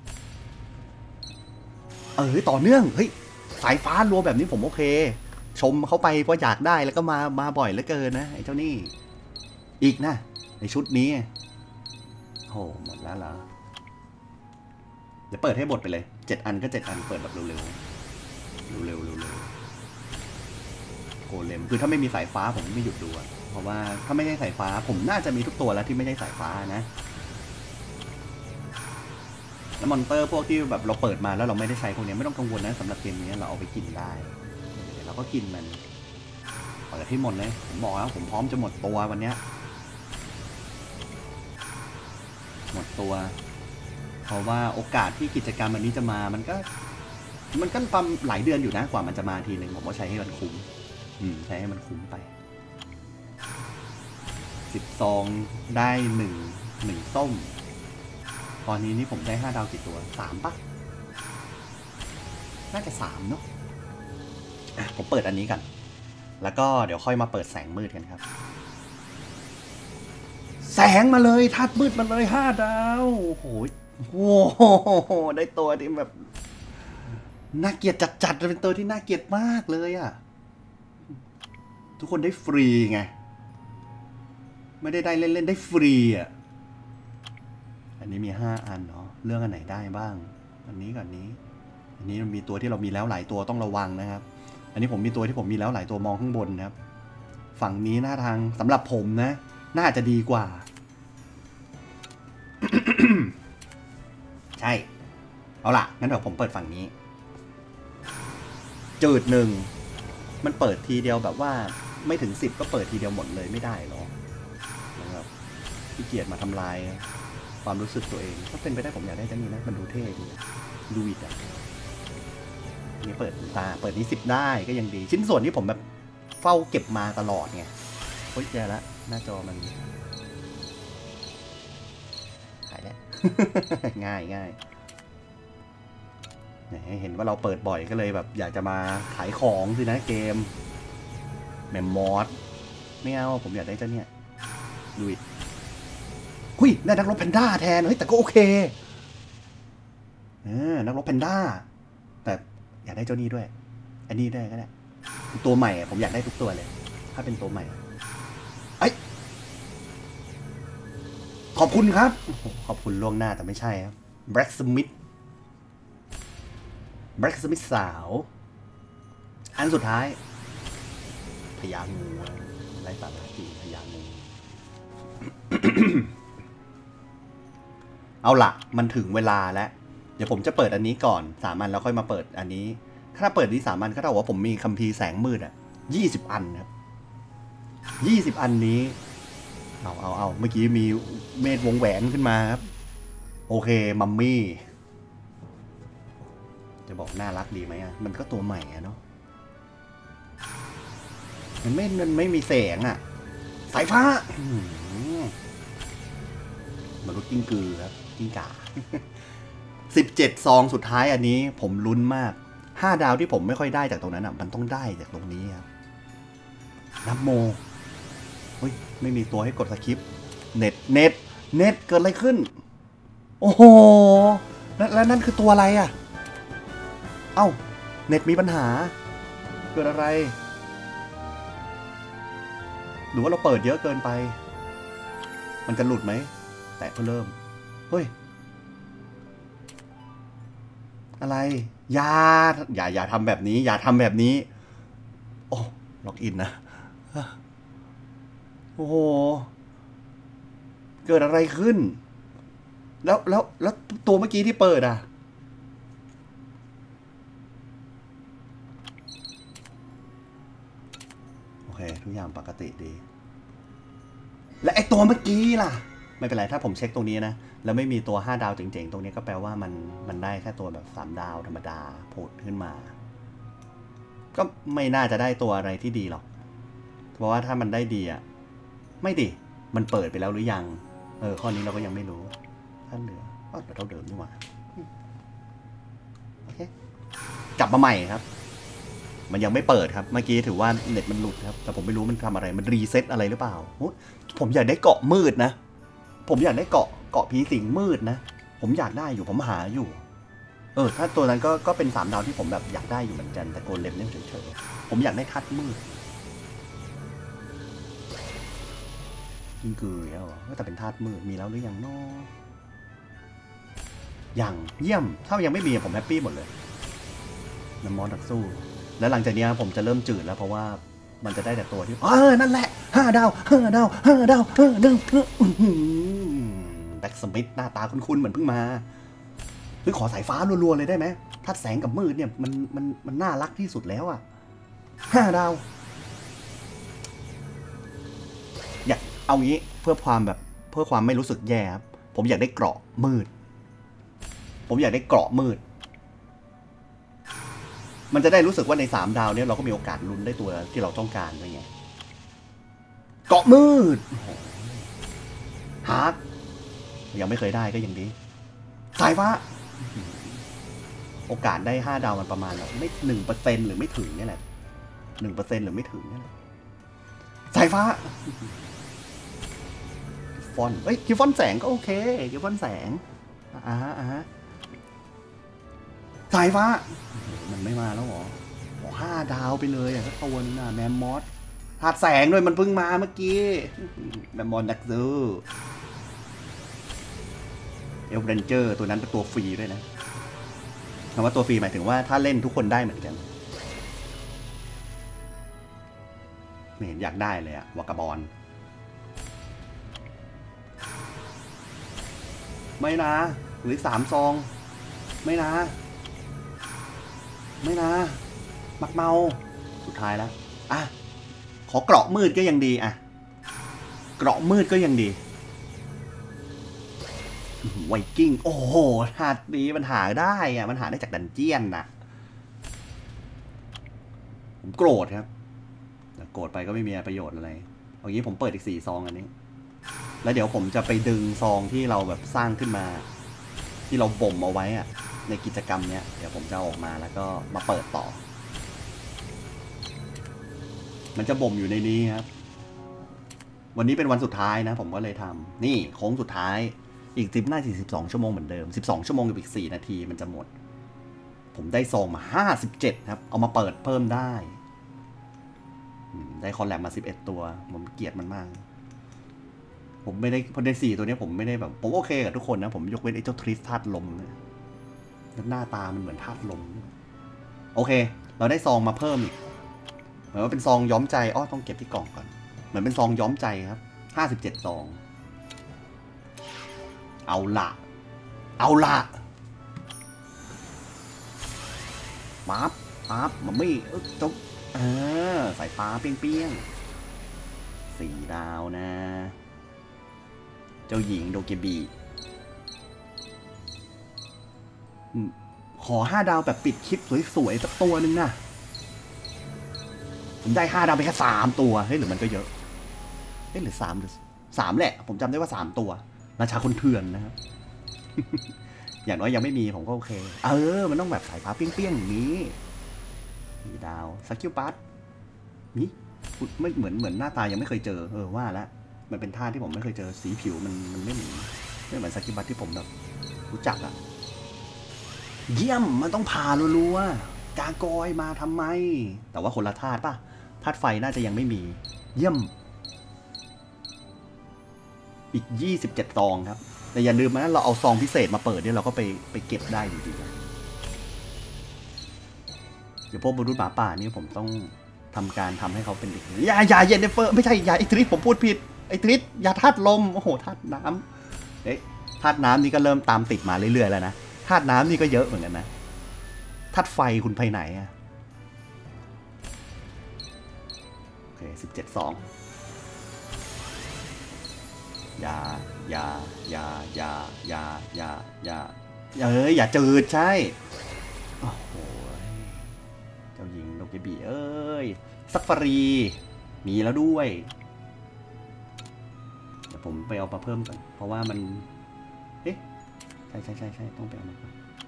A: เออต่อเนื่องเฮ้ยสายฟ้ารวมแบบนี้ผมโอเคชมเขาไปเพราะอยากได้แล้วก็มามาบ่อยเหลือเกินนะไอ้เจ้านี่อีกนะในชุดนี้โหหมดแล้วเหรอเดี๋ยวเปิดให้หมดไปเลยเจ็ดอันก็เจ็ดอันเปิดแบบเร็วๆเร็วๆเร็วๆโกเลมคือถ้าไม่มีสายฟ้าผมไม่หยุดดูเพราะว่าถ้าไม่ใช่สายฟ้าผมน่าจะมีทุกตัวแล้วที่ไม่ใช่สายฟ้านะแล้วมอนเตอร์พวกที่แบบเราเปิดมาแล้วเราไม่ได้ใช้พวกนี้ไม่ต้องกังวลนะสำหรับเกมนี้เราเอาไปกินได้เราก็กินมันเปิดให้หมดเลยผมบอกแล้วผมพร้อมจะหมดตัววันนี้หมดตัวเพราะว่าโอกาสที่กิจกรรมอันนี้จะมามันก็มันก็ความหลายเดือนอยู่นะกว่ามันจะมาทีหนึ่งผมก็ใช้ให้มันคุ้มอืมใช้ให้มันคุ้มไปสิบซองได้หนึ่งหนึ่งส้มตอนนี้นี่ผมได้ห้าดาวกี่ตัวสามปะน่าจะสามเนาะผมเปิดอันนี้กันแล้วก็เดี๋ยวค่อยมาเปิดแสงมืดกันครับแสงมาเลยธาตุมืดมาเลยห้าดาวโอ้โหโอ้โหได้ตัวที่แบบน่าเกลียดจัดๆเป็นตัวที่น่าเกลียดมากเลยอ่ะทุกคนได้ฟรีไงไม่ได้ได้เล่นๆได้ฟรีอ่ะอันนี้มีห้าอันเนาะเรื่องอันไหนได้บ้างอันนี้กับนี้อันนี้มีตัวที่เรามีแล้วหลายตัวต้องระวังนะครับอันนี้ผมมีตัวที่ผมมีแล้วหลายตัวมองข้างบนนะครับฝั่งนี้หน้าทางสำหรับผมนะน่าจะดีกว่า ใช่เอาล่ะงั้นเดี๋ยวผมเปิดฝั่งนี้จืดหนึ่งมันเปิดทีเดียวแบบว่าไม่ถึงสิบก็เปิดทีเดียวหมดเลยไม่ได้หรอนะครับขี้เกียจมาทำลายความรู้สึกตัวเองถ้าเป็นไปได้ผมอยากได้เจ้านี้นะมันดูเท่ดีดูวิดอะนี่เปิดตาเปิดนี้สิบได้ก็ยังดีชิ้นส่วนที่ผมแบบเฝ้าเก็บมาตลอดไงโอ๊ยแย่ละหน้าจอมันหายแล้ว ง่ายง่ายเห็นว่าเราเปิดบ่อยก็เลยแบบอยากจะมาขายของสินะเกมแมมมอสไม่เอาผมอยากได้เจ้าเนี่ยดูอิหุยได้นักรบแพนด้าแทนเฮ้ยแต่ก็โอเคเออนักรบแพนด้าแต่อยากได้เจ้านี้ด้วยอันนี้ได้ก็ได้ตัวใหม่ผมอยากได้ทุกตัวเลยถ้าเป็นตัวใหม่ไอ้ขอบคุณครับขอบคุณล่วงหน้าแต่ไม่ใช่ครับแบล็กสมิธแบล็กสมิธสาวอันสุดท้ายพญางูไรสาระจริงพญางู เอาละมันถึงเวลาแล้วเดี๋ยวผมจะเปิดอันนี้ก่อนสามอันแล้วค่อยมาเปิดอันนี้ถ้าเปิดนี้สามอันก็เท่ากับว่าผมมีคัมภีร์แสงมืดอ่ะยี่สิบอันครับยี่สิบอันนี้เอาเอาเอาเมื่อกี้มีเมฆวงแหวนขึ้นมาครับโอเคมัมมี่จะบอกน่ารักดีไหมอ่ะมันก็ตัวใหม่อ่ะเนาะมันไม่มันไม่มีแสงอ่ะสายฟ้ามนุษย์กิ้งกือครับกิ้งก่าสิบเจ็ดซองสุดท้ายอันนี้ผมลุ้นมากห้าดาวที่ผมไม่ค่อยได้จากตรงนั้นอ่ะมันต้องได้จากตรงนี้ครับนับโมเฮ้ยไม่มีตัวให้กดสคริปต์เน็ตเน็ตเน็ตเกิดอะไรขึ้นโอ้โหแล้วนั่นคือตัวอะไรอ่ะเอ้าเน็ตมีปัญหาเกิดอะไรหรือว่าเราเปิดเยอะเกินไปมันจะหลุดไหมแต่เพิ่งเริ่มเฮ้ยอะไรอย่าอย่าอย่าทำแบบนี้อย่าทำแบบนี้โอ้ล็อกอินนะโอ้โหเกิดอะไรขึ้นแล้วแล้วแล้วตัวเมื่อกี้ที่เปิดอ่ะโอเคทุกอย่างปกติดีและไอตัวเมื่อกี้ล่ะไม่เป็นไรถ้าผมเช็คตรงนี้นะแล้วไม่มีตัวห้าดาวเจ๋งๆตรงนี้ก็แปลว่ามันมันได้แค่ตัวแบบสามดาวธรรมดาโผล่ขึ้นมาก็ไม่น่าจะได้ตัวอะไรที่ดีหรอกเพราะว่าถ้ามันได้ดีอ่ะไม่ดิมันเปิดไปแล้วหรือยังเออข้อนี้เราก็ยังไม่รู้ถ้าเหลือก็เท่าเดิมนี่หว่าโอเคกลับมาใหม่ครับมันยังไม่เปิดครับเมื่อกี้ถือว่าเน็ตมันหลุดครับแต่ผมไม่รู้มันทำอะไรมันรีเซ็ตอะไรหรือเปล่าผมอยากได้เกาะมืดนะผมอยากได้เกาะเกาะผีสิงมืดนะผมอยากได้อยู่ผมหาอยู่เออถ้าตัวนั้นก็ก็เป็นสามดาวที่ผมแบบอยากได้อยู่เหมือนกันแต่โกลเลมเนี่ยเฉยๆผมอยากได้ทัดมืดกิ้งกือแล้วแต่เป็นธาตุมืดมีแล้วหรือยังน้อยังเยี่ยมถ้ายังไม่มีผมแฮปปี้หมดเลยน้ำมอสนักสู้แล้วหลังจากนี้ผมจะเริ่มจืดแล้วเพราะว่ามันจะได้แต่ตัวที่เออนั่นแหละห้าดาวห้าดาวห้าดาวห้าดาวแบ็กสมิธหน้าตาคุ้นๆเหมือนเพิ่งมาหรือขอสายฟ้ารัวๆเลยได้ไหมถ้าแสงกับมืดเนี่ยมันมันมันน่ารักที่สุดแล้วอ่ะห้าดาวอยากเอางี้เพื่อความแบบเพื่อความไม่รู้สึกแย่ครับผมอยากได้เกราะมืดผมอยากได้เกราะมืดมันจะได้รู้สึกว่าในสามดาวเนี่ยเราก็มีโอกาสลุ้นได้ตัวที่เราต้องการด้วยไงเกาะมืดฮาร์ดยังไม่เคยได้ก็ยังดีสายฟ้าโอกาสได้ห้าดาวมันประมาณแบบไม่หนึ่งเปอร์เซ็นต์หรือไม่ถึงนี่แหละหนึ่งเปอร์เซ็นต์หรือไม่ถึงนี่แหละสายฟ้าฟอนเอ้ยคิวฟอนแสงก็โอเคคิวฟอนแสงอ่าฮะอ่าฮะสายฟ้ามันไม่มาแล้วหรอห้าดาวไปเลยอ่ะก็ตัวนึงน่ะแมมมอสธาตุแสงด้วยมันเพิ่งมาเมื่อกี้แมมมอสดักซูเอลเรนเจอร์ตัวนั้นเป็นตัวฟรีด้วยนะคำว่าตัวฟรีหมายถึงว่าถ้าเล่นทุกคนได้เหมือนกันไม่เห็นอยากได้เลยอะวากาบอลไม่นะหรือสามซองไม่นะไม่นะมักเมาสุดท้ายแล้วอ่ะขอเกราะมืดก็ยังดีอ่ะเกราะมืดก็ยังดีไวกิ้งโอ้โหหาดนี้มันหาได้อ่ะมันหาได้จากดันเจียนน่ะผมโกรธครับแต่โกรธไปก็ไม่มีประโยชน์อะไรเอางี้ผมเปิดอีกสี่ซองอันนี้แล้วเดี๋ยวผมจะไปดึงซองที่เราแบบสร้างขึ้นมาที่เราบ่มเอาไว้อะในกิจกรรมเนี้ยเดี๋ยวผมจะออกมาแล้วก็มาเปิดต่อมันจะบ่มอยู่ในนี้ครับวันนี้เป็นวันสุดท้ายนะผมก็เลยทำนี่โค้งสุดท้ายอีกสิบหน้าสี่สิบสองชั่วโมงเหมือนเดิมสิบสองชั่วโมงกับอีกสี่นาทีมันจะหมดผมได้ซองมาห้าสิบเจ็ดครับเอามาเปิดเพิ่มได้ได้คอลแลบมาสิบเอ็ดตัวผมเกลียดมันมากผมไม่ได้พอได้สี่ตัวนี้ผมไม่ได้แบบผมโอเคกับทุกคนนะผมยกเว้นไอ้เจ้าทริสธาตุลมเนี่ยหน้าตามันเหมือนธาตุลมโอเคเราได้ซองมาเพิ่มอีกเหมือนว่าเป็นซองย้อมใจอ้อต้องเก็บที่กล่องก่อนเหมือนเป็นซองย้อมใจครับห้าสิบเจ็ดซองเอาละเอาละปั๊บปั๊บมันไม่เออจบเออสายฟ้าเปี้ยงๆสี่ดาวนะเจ้าหญิงโดเกบีขอห้าดาวแบบปิดคลิปสวยๆสักตัวหนึ่งนะผมได้ห้าดาวไปแค่สามตัวเฮ้ยหรือมันก็เยอะเฮ้ยหรือสามหรือสามแหละผมจำได้ว่าสามตัวราชาคนเถื่อนนะครับ อย่างน้อยยังไม่มีผมก็โอเคเออมันต้องแบบสายฟ้าเปี้ยงๆอย่างนี้สี่ดาวสกิลปัสนี่ไม่เหมือนเหมือนหน้าตายังไม่เคยเจอเออว่าแล้วมันเป็นท่าที่ผมไม่เคยเจอสีผิวมันมันไม่เหมือนไม่เหมือนสกิลปัสที่ผมแบบรู้จักอะเยี่ยมมันต้องผ่ารัวๆกากอยมาทำไมแต่ว่าคนละธาตุป่ะธาตุไฟน่าจะยังไม่มีเยี่ยมอีกยี่สิบเจ็ดซองครับแต่อย่าลืมนะเราเอาซองพิเศษมาเปิดเนี่ยเราก็ไปไปเก็บได้อยู่ดีเดี๋ยวพวกบรุษหมาป่านี่ผมต้องทำการทำให้เขาเป็นอีกอย่าอย่าเย็นเนเฟอร์ไม่ใช่อย่าไอทริสผมพูดผิดไอทริสอย่าธาตุลมโอ้โหธาตุน้ำเอ๊ะธาตุน้ำนี่ก็เริ่มตามติดมาเรื่อยๆแล้วนะธาตุน้ำนี่ก็เยอะเหมือนกันนะธาตุไฟคุณไปไหนอะโอเคสิบเจ็ดสองอย่าอย่าอย่าอย่าอย่าอย่าอย่าเอ้ยอย่าจืดใช่โอ้โหเจ้าหญิงโดเกบีเอ้ยซัฟฟารีมีแล้วด้วยเดี๋ยวผมไปเอามาเพิ่มก่อนเพราะว่ามันเอ๊ะใช่ใช่ใช่ใช่ต้องไปเอามา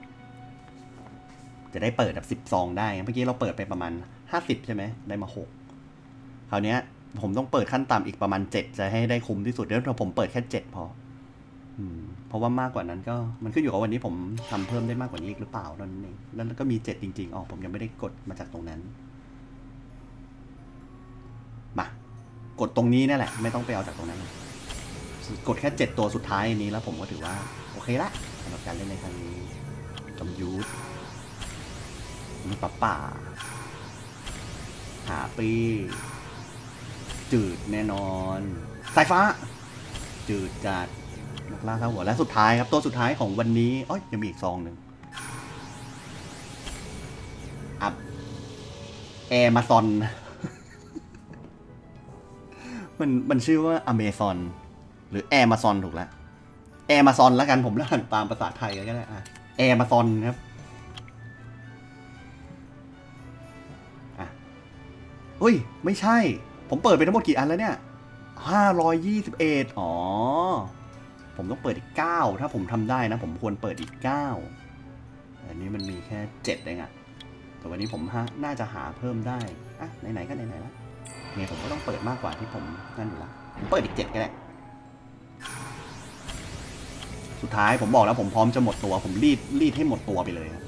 A: จะได้เปิดแบบสิบซองได้เมื่อกี้เราเปิดไปประมาณห้าสิบใช่ไหมได้มาหกคราวนี้ผมต้องเปิดขั้นต่ำอีกประมาณเจ็ดจะให้ได้คุ้มที่สุดเดี๋ยวผมเปิดแค่เจ็ดพออืมเพราะว่ามากกว่านั้นก็มันขึ้นอยู่กับวันนี้ผมทำเพิ่มได้มากกว่านี้อีกหรือเปล่านั่นเองแล้วก็มีเจ็ดจริงๆอ๋อผมยังไม่ได้กดมาจากตรงนั้นมากดตรงนี้นี่แหละไม่ต้องไปเอาจากตรงนั้นกดแค่เจ็ดตัวสุดท้ายนี้แล้วผมก็ถือว่าโอเคละสำหรับการเล่นในครั้งนี้จำยุทธมีป่าป่าหาปีจืดแน่นอนสายฟ้าจืดจัดนักล่าข้าหัวและสุดท้ายครับตัวสุดท้ายของวันนี้อ๋อยังมีอีกซองหนึ่งอัพแอร์มาซอนมันมันชื่อว่าอเมซอนหรือแอร์มาซอนถูกแล้วแอร์มาซอนแล้วกันผมแล้วหันตามภาษาไทยก็ได้อ่ะแอร์มาซอนครับอ่ะอุ้ยไม่ใช่ผมเปิดไปทั้งหมดกี่อันแล้วเนี่ยห้าร้อยยี่สิบเอ็ดอ๋อผมต้องเปิดอีกเก้าถ้าผมทำได้นะผมควรเปิดอีกเก้าอันนี้มันมีแค่เจ็ดเองอะแต่วันนี้ผมน่าจะหาเพิ่มได้อะไหนๆก็ไหนๆแล้วเนี่ยผมก็ต้องเปิดมากกว่าที่ผมนั่นอยู่ละผมเปิดอีกเจ็ดก็ได้สุดท้ายผมบอกแล้วผมพร้อมจะหมดตัวผมรีดรีดให้หมดตัวไปเลยครับ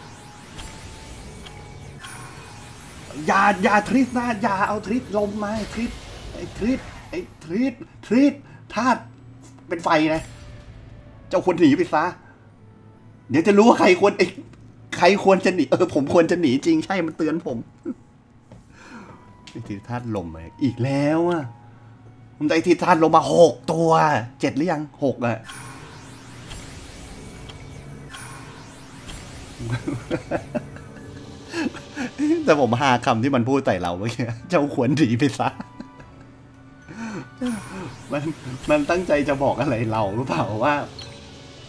A: อย่าอย่าทริสนะอย่าเอาทริสลมมาทริสไอ้ทริสไอ้ทริสทริสธาตุเป็นไฟนะเจ้าควรหนีไปซะเดี๋ยวจะรู้ว่าใครควรไอ้ใครควรจะหนีเออผมควรจะหนีจริงใช่มันเตือนผมไอ้ทริสธาตุลมเลยอีกแล้วอ่ะผมได้ทริสธาตุลมมาหกตัวเจ็ดหรือยังหกอ่ะแต่ผมหาคำที่มันพูดใส่เราเมื่อกี้เจ้าควรหนีไปซะมันมันตั้งใจจะบอกอะไรเราหรือเปล่าว่า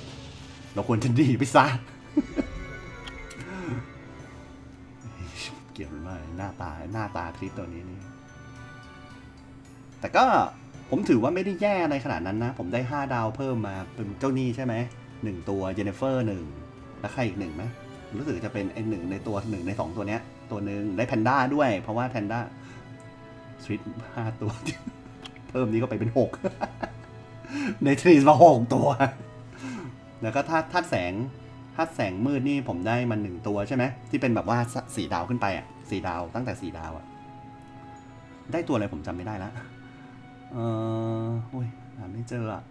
A: เราควรจะหนีไปซะเกลียดมันมากหน้าตาหน้าตาทริสตัวนี้นี่แต่ก็ผมถือว่าไม่ได้แย่ในขนาดนั้นนะผมได้ห้าดาวเพิ่มมาเป็นเจ้านี่ใช่ไหมหนึ่งตัวเจเนฟเฟอร์หนึ่งแล้วใครอีกหนึ่งไหมรู้สึกจะเป็นไอหนึ่งในตัวหนึ่งในสองตัวเนี้ยตัวหนึ่งได้แพนด้าด้วยเพราะว่าแพนด้าทริสห้าตัวเพิ่มนี้ก็ไปเป็นหกในทรีสมาหกตัวแล้วก็ถ้าถ้าแสงถ้าแสงมืดนี่ผมได้มันหนึ่งตัวใช่ไหมที่เป็นแบบว่าสี่ดาวขึ้นไปอ่ะสี่ดาวตั้งแต่สี่ดาวอ่ะได้ตัวอะไรผมจำไม่ได้แล้วเออโอ้ยหาไม่เจออ่ะ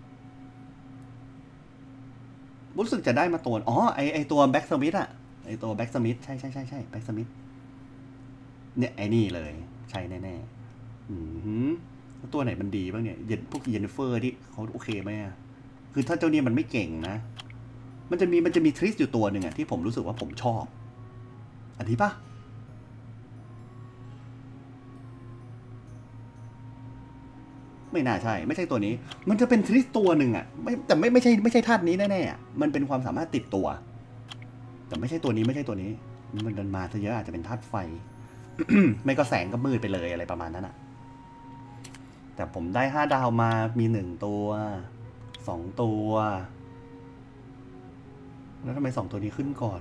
A: รู้สึกจะได้มาตัวอ๋อไอไอตัวแบ็กสมิธอ่ะไอตัวแบ็กสมิธใช่ใช่ใช่ใช่แบ็กสมิธเนี่ยไอนี่เลยใช่แน่ๆอืมตัวไหนมันดีบ้างเนี่ยเย็นพวกเยนเฟอร์ที่เขาโอเคไหมอ่ะคือถ้าเจ้านี้มันไม่เก่งนะมันจะมีมันจะมีทริสอยู่ตัวหนึ่งอ่ะที่ผมรู้สึกว่าผมชอบอันนี้ปะไม่น่าใช่ไม่ใช่ตัวนี้มันจะเป็นทริสตัวหนึ่งอ่ะไม่แต่ไม่ไม่ใช่ไม่ใช่ธาตุนี้แน่ๆอ่ะมันเป็นความสามารถติดตัวแต่ไม่ใช่ตัวนี้ไม่ใช่ตัวนี้มันเดินมาซะเยอะอาจจะเป็นธาตุไฟ ไม่ก็แสงก็มืดไปเลยอะไรประมาณนั้นอ่ะแต่ผมได้ห้าดาวมามีหนึ่งตัวสองตัวแล้วทำไมสองตัวนี้ขึ้นก่อน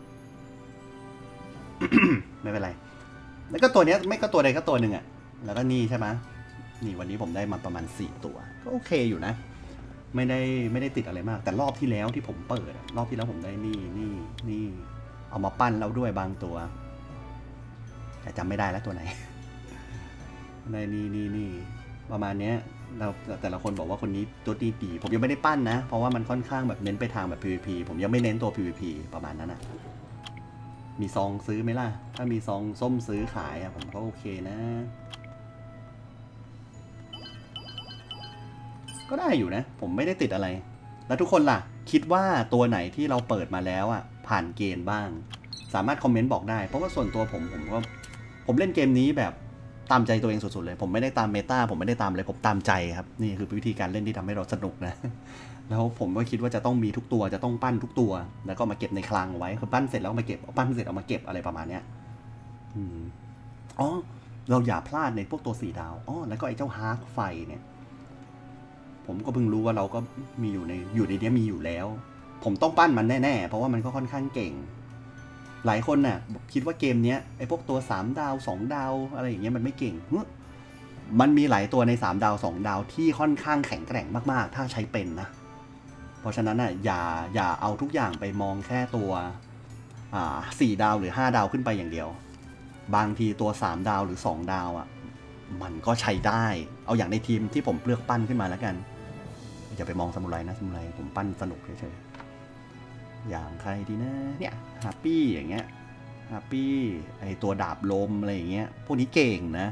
A: ไม่เป็นไรแล้วก็ตัวนี้ไม่ก็ตัวใดก็ตัวหนึ่งอ่ะแล้วก็นี่ใช่ไหมนี่วันนี้ผมได้มาประมาณสี่ตัวก็โอเคอยู่นะไม่ได้ไม่ได้ติดอะไรมากแต่รอบที่แล้วที่ผมเปิดรอบที่แล้วผมได้นี่นี่นี่เอามาปั้นแล้วด้วยบางตัวแต่จำไม่ได้แล้วตัวไหน ได้นี่นี่นี่ประมาณเนี้ยเราแต่ละคนบอกว่าคนนี้ตัวดีดีผมยังไม่ได้ปั้นนะเพราะว่ามันค่อนข้างแบบเน้นไปทางแบบ พี วี พี ผมยังไม่เน้นตัว พี วี พี ประมาณนั้นอ่ะมีซองซื้อไหมล่ะถ้ามีซองส้มซื้อขายอ่ะผมก็โอเคนะก็ได้อยู่นะผมไม่ได้ติดอะไรแล้วทุกคนล่ะคิดว่าตัวไหนที่เราเปิดมาแล้วอ่ะผ่านเกณฑ์บ้างสามารถคอมเมนต์บอกได้เพราะว่าส่วนตัวผมผมก็ผมเล่นเกมนี้แบบตามใจตัวเองสุดๆเลยผมไม่ได้ตามเมตาผมไม่ได้ตามเลยผมตามใจครับนี่คือวิธีการเล่นที่ทำให้เราสนุกนะแล้วผมก็คิดว่าจะต้องมีทุกตัวจะต้องปั้นทุกตัวแล้วก็มาเก็บในคลังไว้คือปั้นเสร็จแล้วมาเก็บปั้นเสร็จเอามาเก็บอะไรประมาณเนี้ยอืมอ๋อเราอย่าพลาดในพวกตัวสี่ดาวอ๋อแล้วก็ไอ้เจ้าฮาร์กไฟเนี่ยผมก็เพิ่งรู้ว่าเราก็มีอยู่ในอยู่ในนี้มีอยู่แล้วผมต้องปั้นมันแน่ๆเพราะว่ามันก็ค่อนข้างเก่งหลายคนน่ะคิดว่าเกมเนี้ยไอ้พวกตัวสามดาวสองดาวอะไรอย่างเงี้ยมันไม่เก่งมันมีหลายตัวในสามดาวสองดาวที่ค่อนข้างแข็งแกร่งมากๆถ้าใช้เป็นนะเพราะฉะนั้นน่ะอย่าอย่าเอาทุกอย่างไปมองแค่ตัวอ่าสี่ดาวหรือห้าดาวขึ้นไปอย่างเดียวบางทีตัวสามดาวหรือสองดาวอ่ะมันก็ใช้ได้เอาอย่างในทีมที่ผมเลือกปั้นขึ้นมาแล้วกันอย่าไปมองซามูไรนะซามูไรผมปั้นสนุกเฉยๆอย่างใครดีนะเนี่ยฮาปปี้อย่างเงี้ยฮาปปี้ไอตัวดาบลมอะไรอย่างเงี้ยพวกนี้เก่งนะ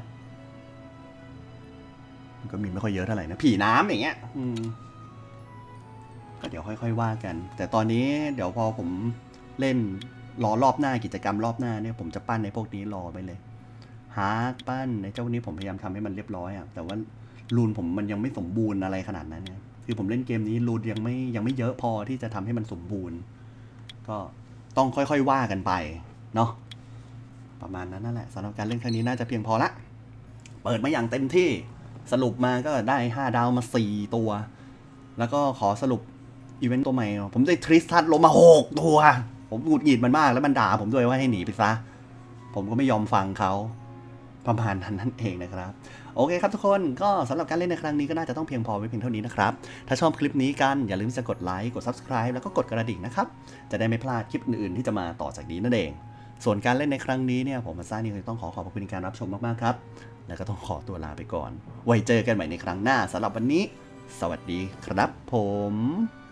A: มันก็มีไม่ค่อยเยอะเท่าไหร่นะผีน้ำอย่างเงี้ยอืมก็เดี๋ยวค่อยๆว่ากันแต่ตอนนี้เดี๋ยวพอผมเล่นรอรอบหน้ากิจกรรมรอบหน้าเนี่ยผมจะปั้นในพวกนี้รอไปเลยฮาร์กปั้นในเจ้านี้ผมพยายามทำให้มันเรียบร้อยอ่ะแต่ว่ารูนผมมันยังไม่สมบูรณ์อะไรขนาดนั้นเนี่ยคือผมเล่นเกมนี้รูนยังไม่ยังไม่เยอะพอที่จะทำให้มันสมบูรณ์ก็ต้องค่อยๆว่ากันไปเนาะประมาณนั้นนั่นแหละสำหรับการเล่นครั้งนี้น่าจะเพียงพอละเปิดมาอย่างเต็มที่สรุปมาก็ได้ห้าดาวมาสี่ตัวแล้วก็ขอสรุปอีเวนต์ตัวใหม่ผมได้ทริสทัสลงมาหกตัวผมหงุดหงิดมันมากแล้วมันด่าผมด้วยว่าให้หนีไปซะผมก็ไม่ยอมฟังเขาประมาณนั้นนั่นเองนะครับโอเคครับทุกคนก็สำหรับการเล่นในครั้งนี้ก็น่าจะต้องเพียงพอไว้เพียงเท่านี้นะครับถ้าชอบคลิปนี้กันอย่าลืมจะกดไลค์กด ซับสไครบ์ แล้วก็กดกระดิ่งนะครับจะได้ไม่พลาดคลิปอื่นๆที่จะมาต่อจากนี้นั่นเองส่วนการเล่นในครั้งนี้เนี่ยผมมาซ่านี่ต้องขอขอบคุณในการรับชมมากๆครับแล้วก็ต้องขอตัวลาไปก่อนไว้เจอกันใหม่ในครั้งหน้าสำหรับวันนี้สวัสดีครับผม